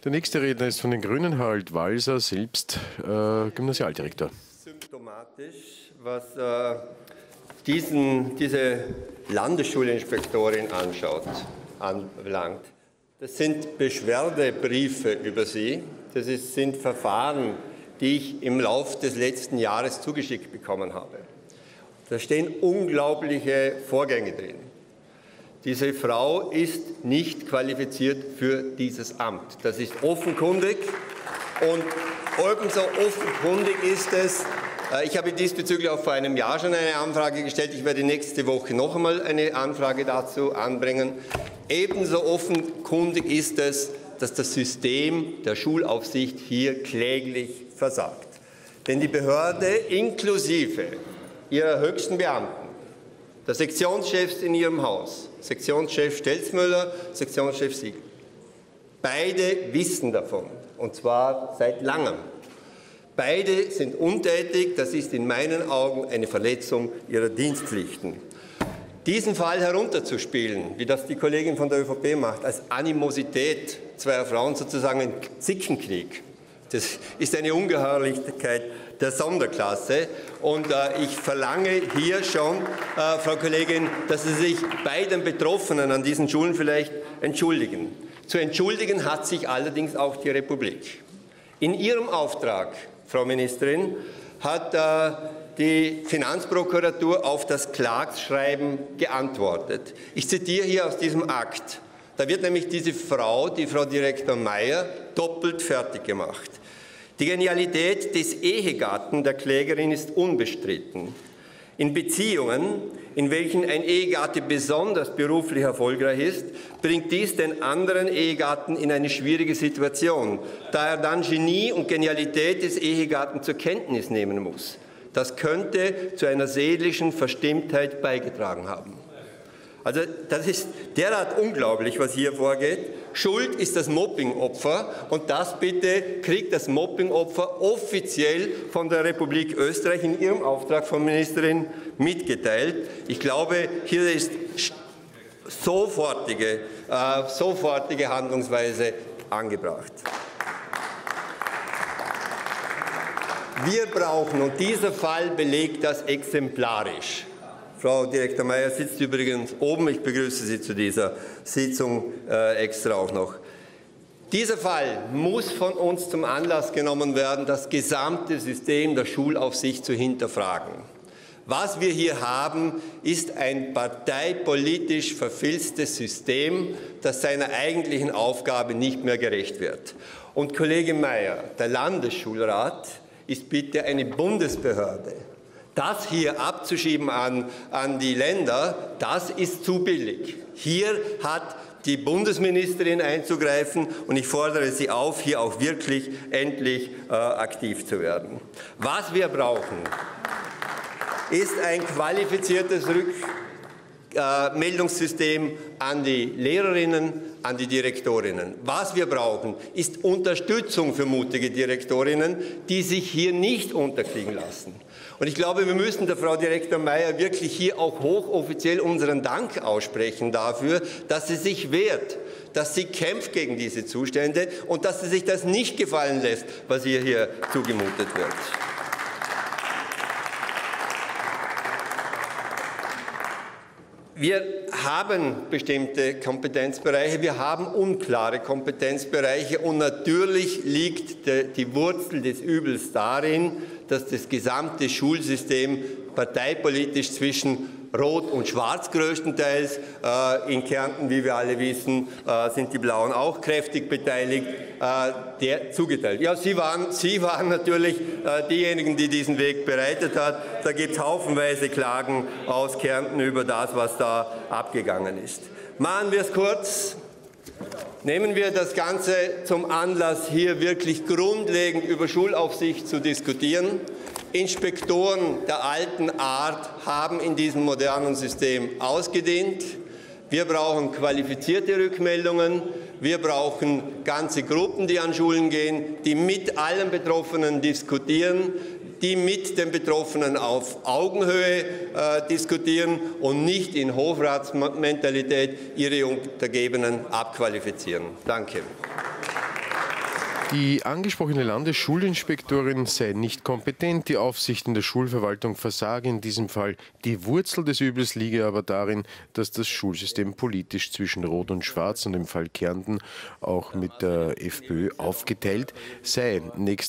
Der nächste Redner ist von den Grünen, Harald Walser, selbst Gymnasialdirektor. Symptomatisch, was diese Landesschulinspektorin anbelangt. Das sind Beschwerdebriefe über sie. Das sind Verfahren, die ich im Lauf des letzten Jahres zugeschickt bekommen habe. Da stehen unglaubliche Vorgänge drin. Diese Frau ist nicht qualifiziert für dieses Amt. Das ist offenkundig und ebenso offenkundig ist es, ich habe diesbezüglich auch vor einem Jahr schon eine Anfrage gestellt, ich werde nächste Woche noch einmal eine Anfrage dazu anbringen. Ebenso offenkundig ist es, dass das System der Schulaufsicht hier kläglich versagt. Denn die Behörde inklusive ihrer höchsten Beamten, der Sektionschefs in ihrem Haus, Sektionschef Stelzmüller, Sektionschef Siegel, beide wissen davon, und zwar seit langem. Beide sind untätig, das ist in meinen Augen eine Verletzung ihrer Dienstpflichten. Diesen Fall herunterzuspielen, wie das die Kollegin von der ÖVP macht, als Animosität zweier Frauen, sozusagen ein Zickenkrieg, das ist eine Ungeheuerlichkeit der Sonderklasse. Und ich verlange hier schon, Frau Kollegin, dass Sie sich bei den Betroffenen an diesen Schulen vielleicht entschuldigen. Zu entschuldigen hat sich allerdings auch die Republik. In Ihrem Auftrag, Frau Ministerin, hat die Finanzprokuratur auf das Klageschreiben geantwortet. Ich zitiere hier aus diesem Akt. Da wird nämlich diese Frau, die Frau Direktor Meyer, doppelt fertig gemacht. Die Genialität des Ehegatten der Klägerin ist unbestritten. In Beziehungen, in welchen ein Ehegatte besonders beruflich erfolgreich ist, bringt dies den anderen Ehegatten in eine schwierige Situation, da er dann Genie und Genialität des Ehegatten zur Kenntnis nehmen muss. Das könnte zu einer seelischen Verstimmtheit beigetragen haben. Also das ist derart unglaublich, was hier vorgeht. Schuld ist das Mobbingopfer und das bitte kriegt das Mobbingopfer offiziell von der Republik Österreich in ihrem Auftrag von Ministerin mitgeteilt. Ich glaube, hier ist sofortige Handlungsweise angebracht. Wir brauchen, und dieser Fall belegt das exemplarisch. Frau Direktor Meyer sitzt übrigens oben. Ich begrüße Sie zu dieser Sitzung extra auch noch. Dieser Fall muss von uns zum Anlass genommen werden, das gesamte System der Schulaufsicht zu hinterfragen. Was wir hier haben, ist ein parteipolitisch verfilztes System, das seiner eigentlichen Aufgabe nicht mehr gerecht wird. Und Kollege Meyer, der Landesschulrat ist bitte eine Bundesbehörde. Das hier abzuschieben an die Länder, das ist zu billig. Hier hat die Bundesministerin einzugreifen und ich fordere Sie auf, hier auch wirklich endlich aktiv zu werden. Was wir brauchen, ist ein qualifiziertes Rückmeldungssystem an die Lehrerinnen, an die Direktorinnen. Was wir brauchen, ist Unterstützung für mutige Direktorinnen, die sich hier nicht unterkriegen lassen. Und ich glaube, wir müssen der Frau Direktor Meyer wirklich hier auch hochoffiziell unseren Dank aussprechen dafür, dass sie sich wehrt, dass sie kämpft gegen diese Zustände und dass sie sich das nicht gefallen lässt, was ihr hier zugemutet wird. Wir haben bestimmte Kompetenzbereiche, wir haben unklare Kompetenzbereiche und natürlich liegt die Wurzel des Übels darin, dass das gesamte Schulsystem parteipolitisch zwischen Rot und Schwarz größtenteils, in Kärnten, wie wir alle wissen, sind die Blauen auch kräftig beteiligt, zugeteilt. Ja, Sie waren natürlich diejenigen, die diesen Weg bereitet hat. Da gibt es haufenweise Klagen aus Kärnten über das, was da abgegangen ist. Machen wir es kurz. Nehmen wir das Ganze zum Anlass, hier wirklich grundlegend über Schulaufsicht zu diskutieren. Inspektoren der alten Art haben in diesem modernen System ausgedient. Wir brauchen qualifizierte Rückmeldungen. Wir brauchen ganze Gruppen, die an Schulen gehen, die mit allen Betroffenen diskutieren, die mit den Betroffenen auf Augenhöhe diskutieren und nicht in Hofratsmentalität ihre Untergebenen abqualifizieren. Danke. Die angesprochene Landesschulinspektorin sei nicht kompetent, die Aufsicht in der Schulverwaltung versage in diesem Fall. Die Wurzel des Übels liege aber darin, dass das Schulsystem politisch zwischen Rot und Schwarz und im Fall Kärnten auch mit der FPÖ aufgeteilt sei.